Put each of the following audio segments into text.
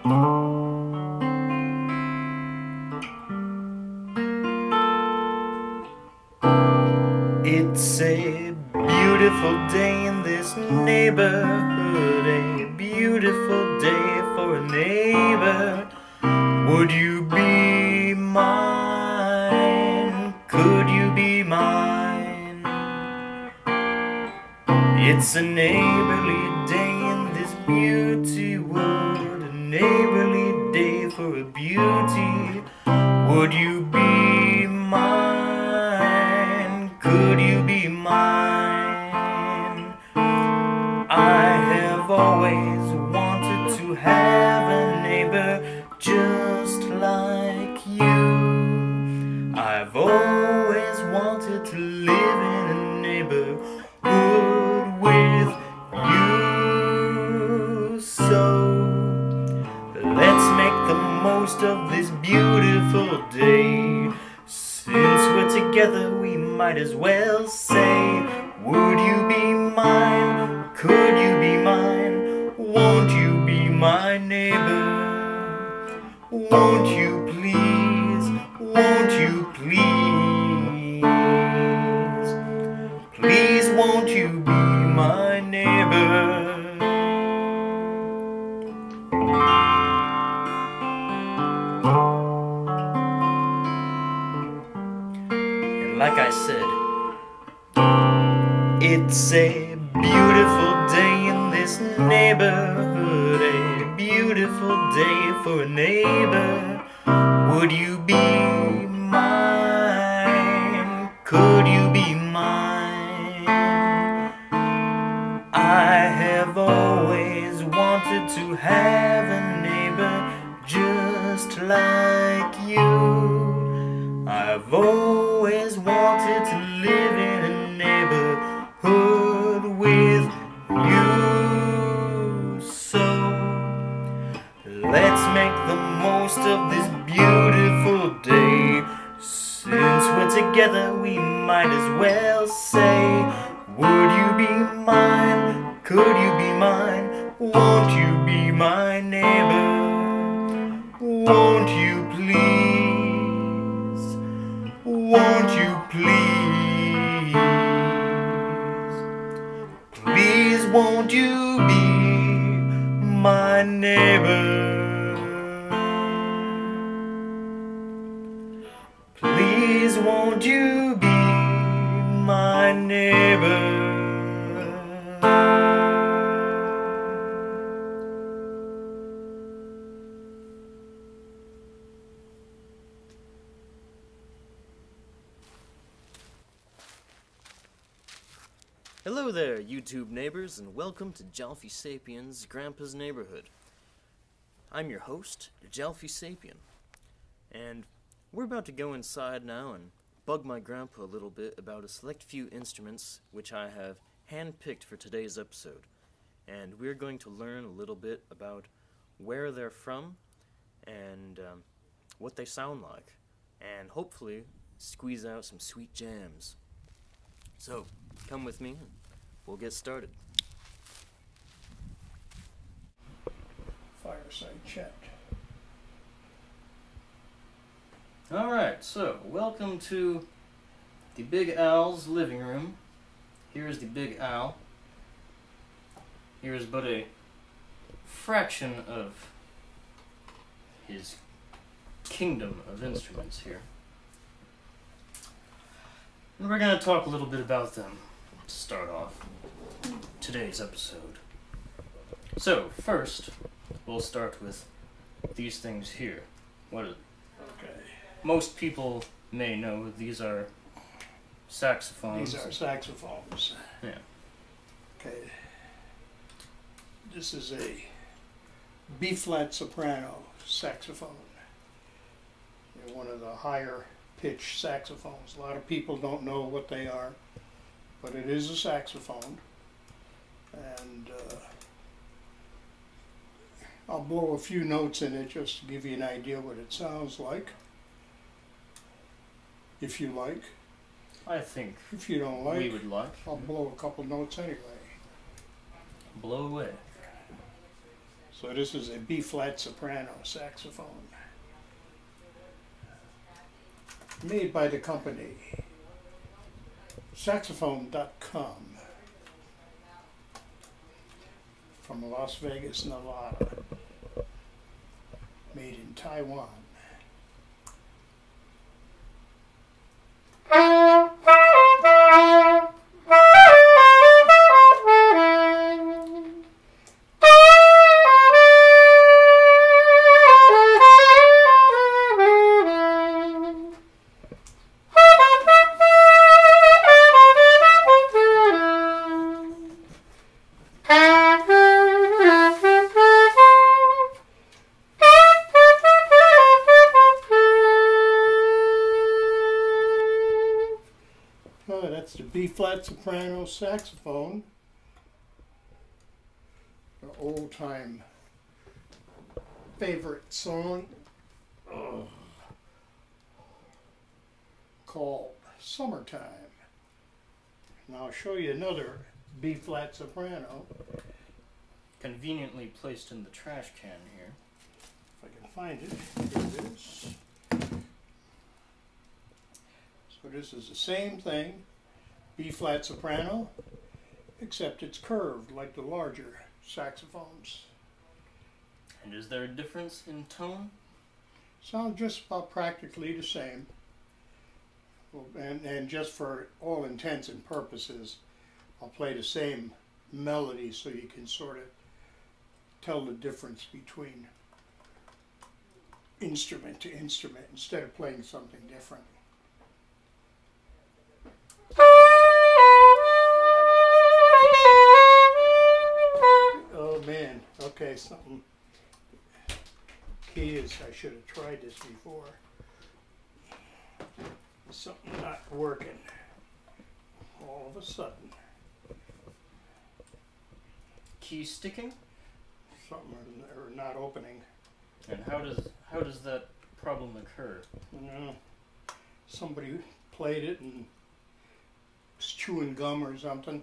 It's a beautiful day in this neighborhood, a beautiful day for a neighbor. Would you be mine? Could you be mine? It's a neighborly day in this beauty wood, a neighborly day for a beauty. Would you be mine? Could you be mine? I have always wanted to have a neighbor just like you. I've always wanted to live in a neighborhood with you. So let's make the most of this beautiful day. Since we're together, we might as well say, would you be mine? Could you be mine? Won't you be my neighbor? Won't you please? Won't you please? Please won't you be my neighbor? Like I said, it's a beautiful day in this neighborhood, a beautiful day for a neighbor. Would you be mine? Could you be mine? I have always wanted to have a neighbor just like you. I've always wanted to live in a neighborhood with you. So let's make the most of this beautiful day. Since we're together, we might as well say, would you be mine? Could you be mine? Won't you be my neighbor? Won't you please? Won't you please? Please won't you be my neighbor? Please won't you be my neighbor? Hello there, YouTube neighbors, and welcome to Jalfie Sapien's Grandpa's Neighborhood. I'm your host, Jalfie Sapien, and we're about to go inside now and bug my grandpa a little bit about a select few instruments which I have handpicked for today's episode. And we're going to learn a little bit about where they're from and what they sound like, and hopefully squeeze out some sweet jams. So, come with me and we'll get started. Fireside chat. Alright, so welcome to the Big Owl's living room. Here's the Big Owl. Here is but a fraction of his kingdom of instruments here. And we're going to talk a little bit about them to start off today's episode. So, first, we'll start with these things here. Okay. Most people may know these are saxophones. These are saxophones. Yeah. Okay. This is a B-flat soprano saxophone. They're one of the higher pitched saxophones. A lot of people don't know what they are, but it is a saxophone. And I'll blow a few notes in it just to give you an idea what it sounds like. If you like. I think If you don't like, we would like. I'll blow a couple notes anyway. Blow away. So this is a B flat soprano saxophone made by the company saxophone.com from Las Vegas, Nevada, made in Taiwan. That's the B flat soprano saxophone, an old time favorite song called Summertime. Now I'll show you another B flat soprano. Conveniently placed in the trash can here. If I can find it, here it is. So this is the same thing, B flat soprano, except it's curved like the larger saxophones. And is there a difference in tone? Sound just about practically the same. And just for all intents and purposes, I'll play the same melody so you can sort of tell the difference between instrument to instrument instead of playing something different. Oh man, okay, something. Key is, I should have tried this before. Something not working all of a sudden. Key sticking? Something or not opening. And how does that problem occur? Somebody played it and was chewing gum or something.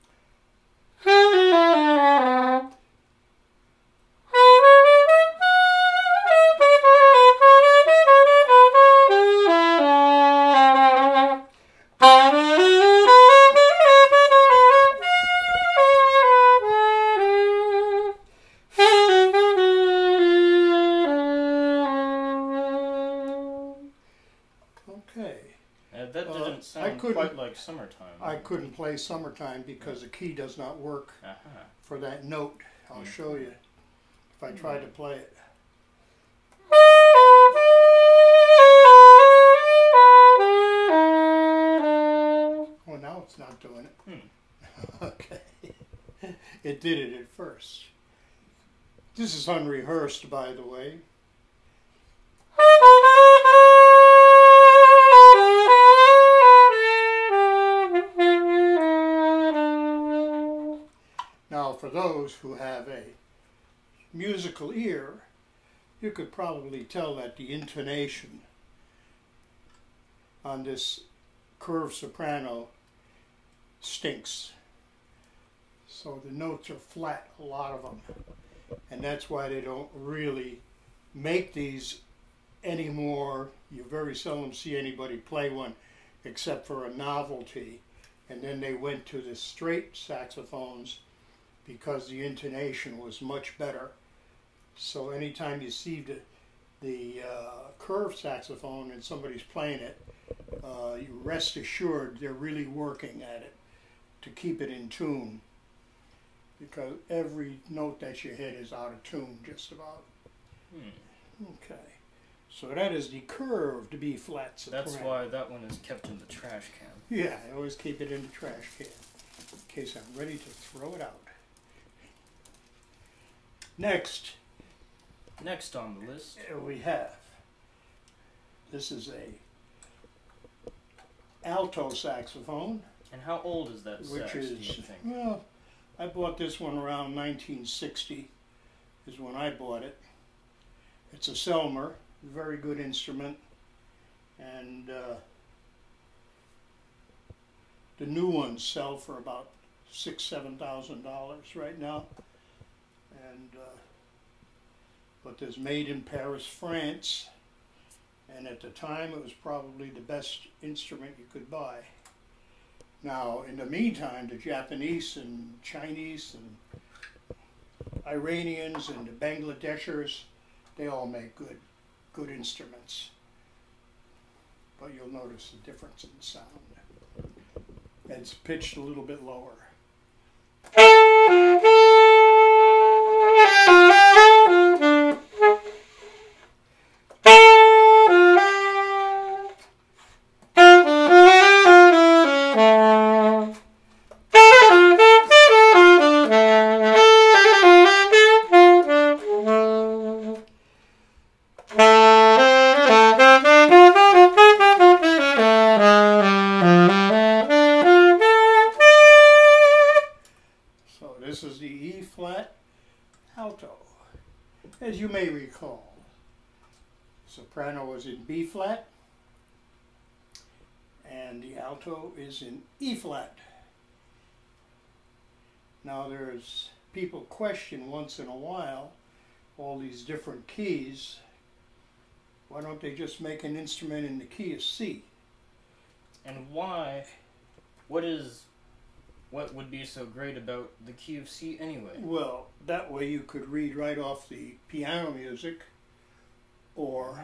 That didn't sound quite like Summertime. I couldn't play Summertime because the key does not work for that note. I'll show you if I try to play it. Oh, now it's not doing it. Okay. It did it at first. This is unrehearsed, by the way. Now, for those who have a musical ear, you could probably tell that the intonation on this curved soprano stinks. So the notes are flat, a lot of them. And that's why they don't really make these anymore. You very seldom see anybody play one except for a novelty. And then they went to the straight saxophones because the intonation was much better. So anytime you see the curved saxophone and somebody's playing it, you rest assured they're really working at it to keep it in tune, because every note that you hit is out of tune just about. Okay, so that is the curved B flat soprano. That's why that one is kept in the trash can. Yeah, I always keep it in the trash can in case I'm ready to throw it out. Next on the list, we have, this is a alto saxophone. And how old is that which sax, is, do you think? well, I bought this one around 1960 is when I bought it. It's a Selmer, very good instrument, and the new ones sell for about $6,000–7,000 right now, and but there's made in Paris, France, and at the time it was probably the best instrument you could buy. Now, in the meantime, the Japanese and Chinese and Iranians and the Bangladeshers, they all make good instruments. But you'll notice the difference in sound. It's pitched a little bit lower. This is the E flat alto. As you may recall, soprano was in B flat and the alto is in E flat. Now there's people question once in a while all these different keys. Why don't they just make an instrument in the key of C? And why? What would be so great about the key of C anyway? Well, that way you could read right off the piano music or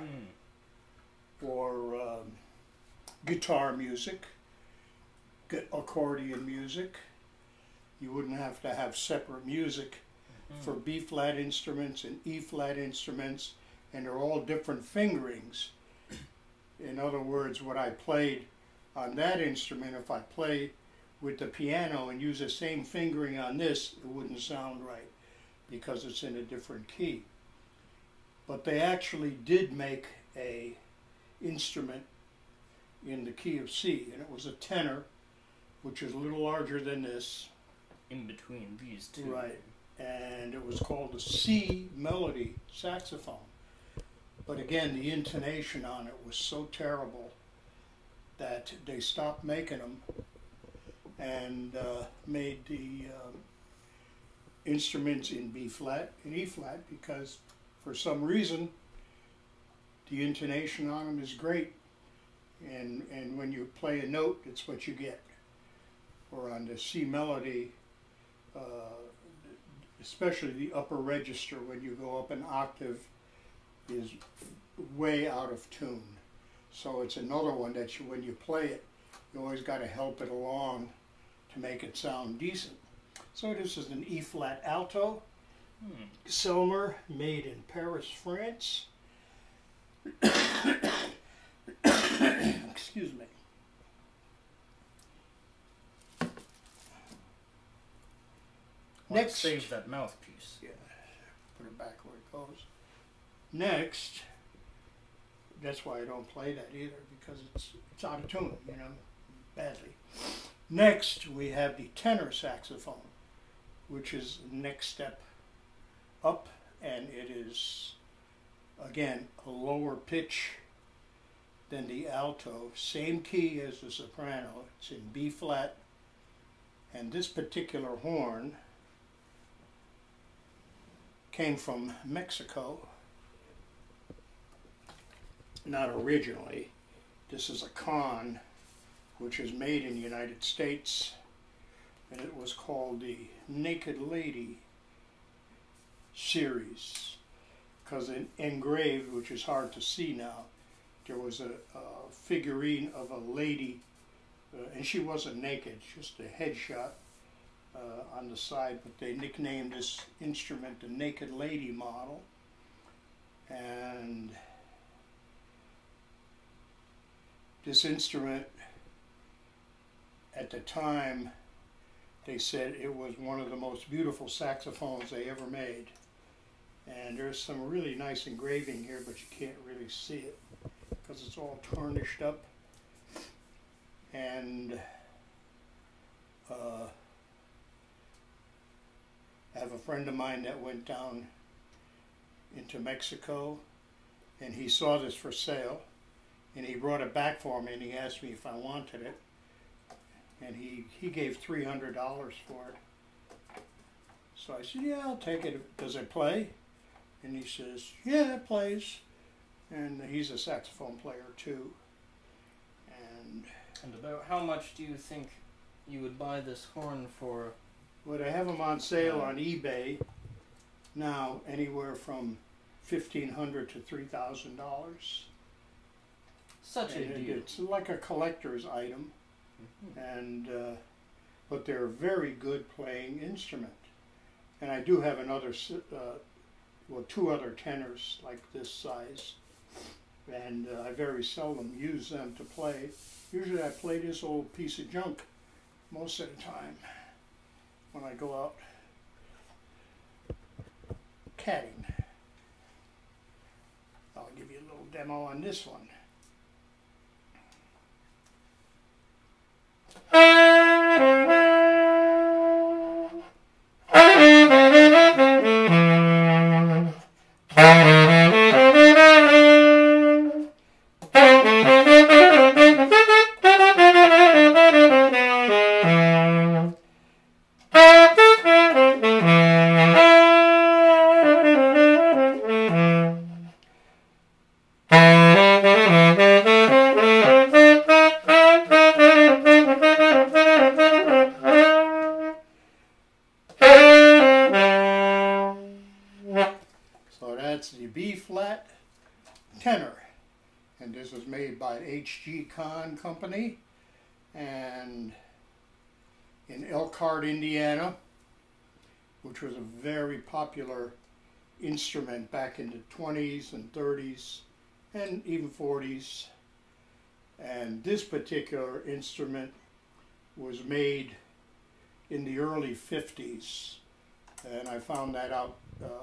guitar music, accordion music. You wouldn't have to have separate music for B flat instruments and E flat instruments, and they're all different fingerings. In other words, what I played on that instrument, if I play with the piano and use the same fingering on this, it wouldn't sound right because it's in a different key. But they actually did make a instrument in the key of C, and it was a tenor, which is a little larger than this. In between these two. Right. And it was called the C melody saxophone. But again, the intonation on it was so terrible that they stopped making them and made the instruments in B flat and E flat because for some reason the intonation on them is great, and when you play a note, it's what you get. Or on the C melody, especially the upper register, when you go up an octave, is way out of tune. So it's another one that you, when you play it, you always got to help it along to make it sound decent. So this is an E flat alto, Selmer, made in Paris, France. Excuse me. Next, save that mouthpiece. Yeah, put it back where it goes. Next, that's why I don't play that either, because it's out of tune, you know, badly. Next, we have the tenor saxophone, which is the next step up, and it is, again, a lower pitch than the alto. Same key as the soprano. It's in B flat, and this particular horn came from Mexico. Not originally. This is a con which is made in the United States, and it was called the Naked Lady series, because engraved, which is hard to see now, there was a figurine of a lady, and she wasn't naked, just a headshot on the side, but they nicknamed this instrument the Naked Lady model. And this instrument, at the time, they said it was one of the most beautiful saxophones they ever made. And there's some really nice engraving here, but you can't really see it because it's all tarnished up. And I have a friend of mine that went down into Mexico, and he saw this for sale, and he brought it back for me, and he asked me if I wanted it, and he gave $300 for it. So I said, yeah, I'll take it. Does it play? And he says, yeah, it plays. And he's a saxophone player too. And about how much do you think you would buy this horn for? Well, I have them on sale on eBay now, anywhere from $1,500 to $3,000. Such a deal. It's like a collector's item, and but they're a very good playing instrument. And I do have another, well, 2 other tenors like this size, and I very seldom use them to play. Usually I play this old piece of junk most of the time when I go out catting. I'll give you a little demo on this one. So that's the B flat tenor, and this was made by H.G. Kahn Company, and in Elkhart, Indiana, which was a very popular instrument back in the 20s and 30s and even 40s. And this particular instrument was made in the early 50s, and I found that out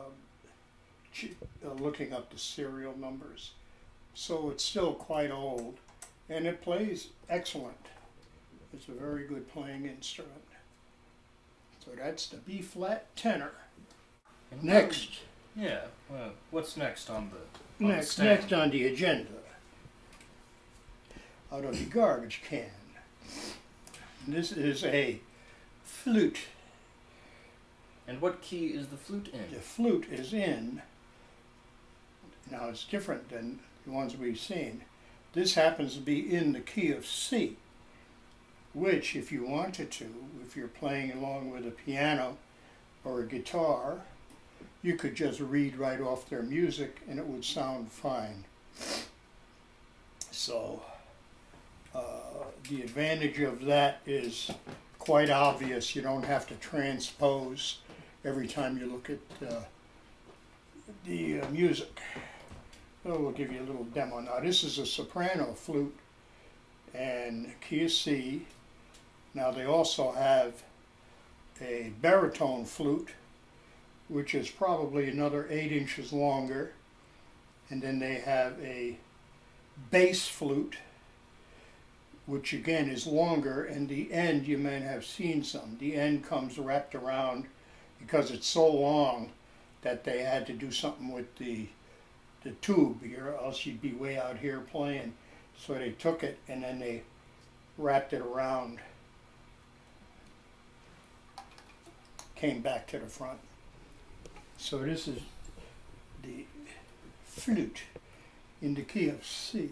looking up the serial numbers. So it's still quite old, and it plays excellent. It's a very good playing instrument. So that's the B flat tenor. And Next. Yeah. Well, what's next on the Next on the agenda, out of the garbage can. This is a flute. And what key is the flute in? The flute is in. Now it's different than the ones we've seen. This happens to be in the key of C, which if you wanted to, if you're playing along with a piano or a guitar, you could just read right off their music and it would sound fine. So the advantage of that is quite obvious. You don't have to transpose every time you look at the music. So we'll give you a little demo now. This is a soprano flute and key of C. Now they also have a baritone flute, which is probably another 8 inches longer, and then they have a bass flute, which again is longer, and the end you may have seen some. The end comes wrapped around because it's so long that they had to do something with the tube, or else you'd be way out here playing. So they took it and then they wrapped it around, came back to the front. So this is the flute in the key of C.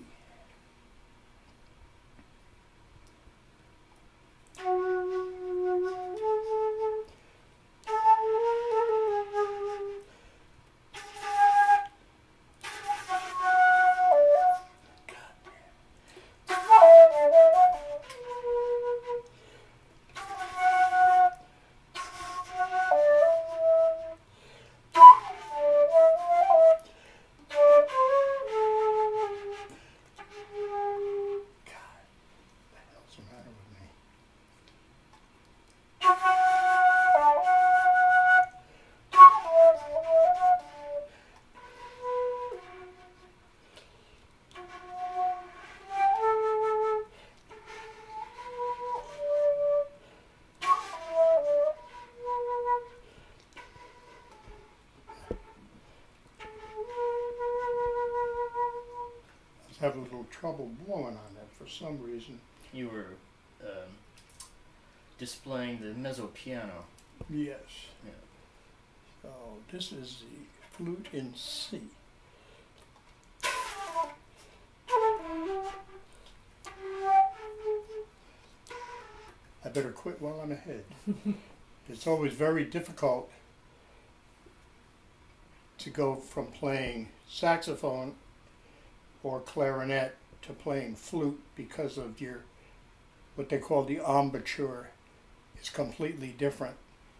Have a little trouble blowing on that for some reason. You were displaying the mezzo piano. Yes. Yeah. So this is the flute in C. I better quit while I'm ahead. It's always very difficult to go from playing saxophone or clarinet to playing flute because of your, what they call the embouchure is completely different.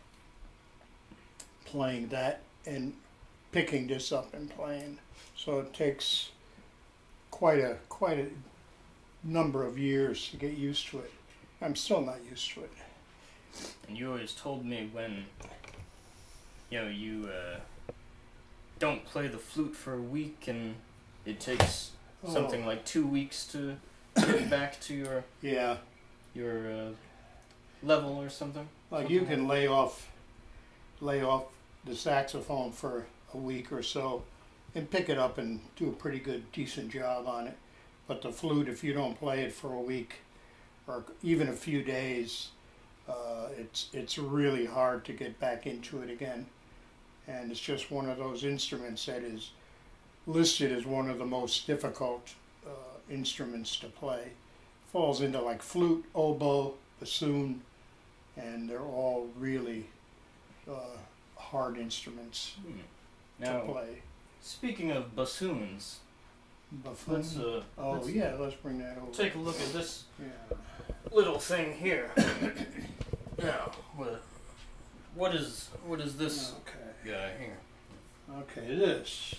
Playing that and picking this up and playing. So it takes quite a number of years to get used to it. I'm still not used to it. And you always told me when, you don't play the flute for a week and it takes something like 2 weeks to get back to your level or something. Like you can lay off the saxophone for a week or so and pick it up and do a pretty good, decent job on it. But the flute, if you don't play it for a week or even a few days, it's really hard to get back into it again. And it's just one of those instruments that is listed as one of the most difficult instruments to play. Falls into like flute, oboe, bassoon, and they're all really hard instruments to play. Speaking of bassoons, let's let's bring that over. take a look at this Yeah. little thing here. Now, what is this guy here? Okay, this.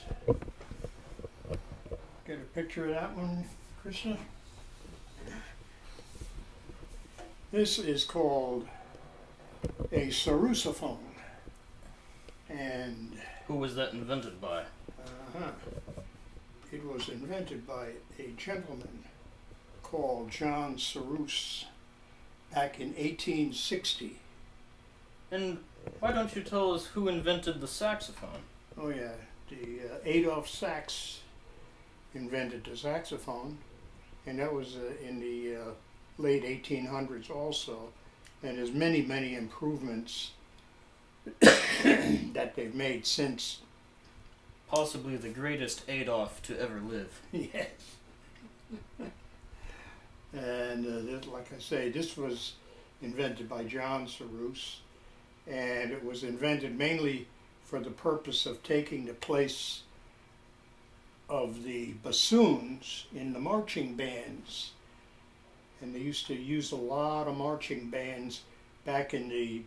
Get a picture of that one, Krishna? This is called a sarrusophone. And Who was that invented by? it was invented by a gentleman called John Sarrus back in 1860. And why don't you tell us who invented the saxophone? Oh yeah, the Adolph Sax invented the saxophone, and that was in the late 1800s also. And there's many improvements that they've made since. Possibly the greatest Adolf to ever live. Yes. And like I say, this was invented by John Sarrus, and it was invented mainly for the purpose of taking the place of the bassoons in the marching bands. And they used to use a lot of marching bands back in the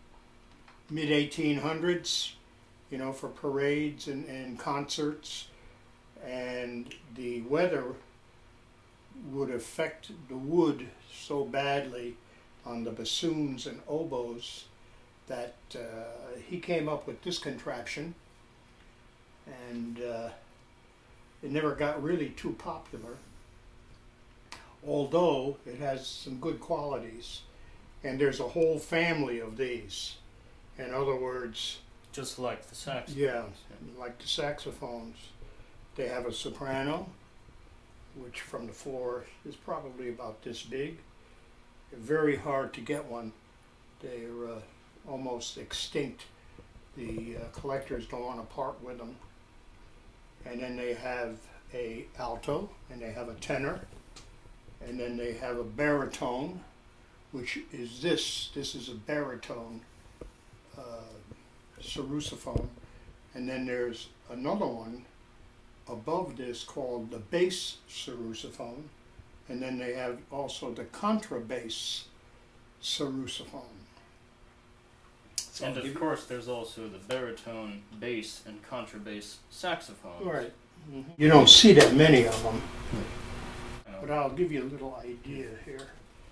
mid-1800s, for parades and concerts. And the weather would affect the wood so badly on the bassoons and oboes that he came up with this contraption, and it never got really too popular, although it has some good qualities. And there's a whole family of these. In other words, Just like the saxophone. yeah, like the saxophones. They have a soprano, which from the floor is probably about this big. Very hard to get one. They're almost extinct. The collectors don't want to part with them. And then they have a alto, and they have a tenor, and then they have a baritone, which is this. This is a baritone sarrusophone. And then there's another one above this called the bass sarrusophone, and then they have also the contrabass sarrusophone. So And of course there's also the baritone, bass, and contrabass saxophones. right. You don't see that many of them, but I'll give you a little idea here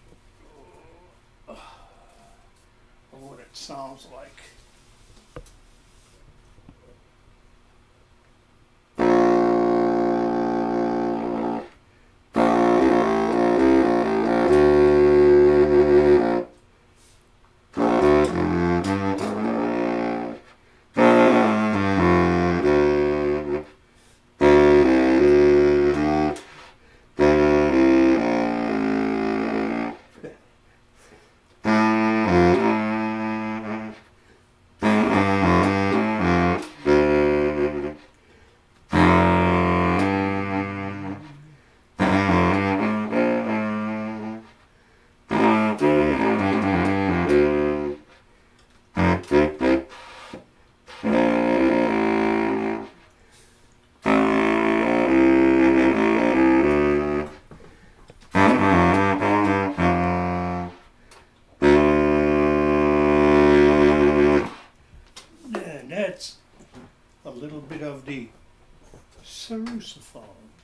of what it sounds like. a little bit of the Sarrusophone.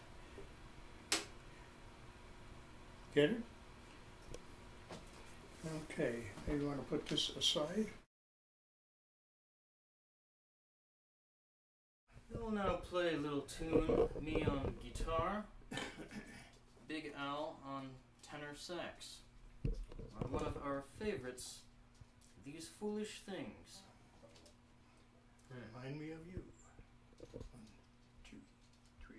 Get it? Okay, maybe you want to put this aside. We'll now play a little tune, me on guitar, Big Al on tenor sax, on one of our favorites, These Foolish Things. Remind me of you. 1, 2, 3,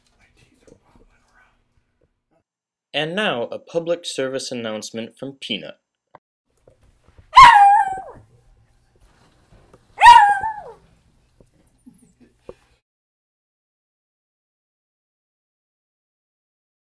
And now, a public service announcement from Peanut.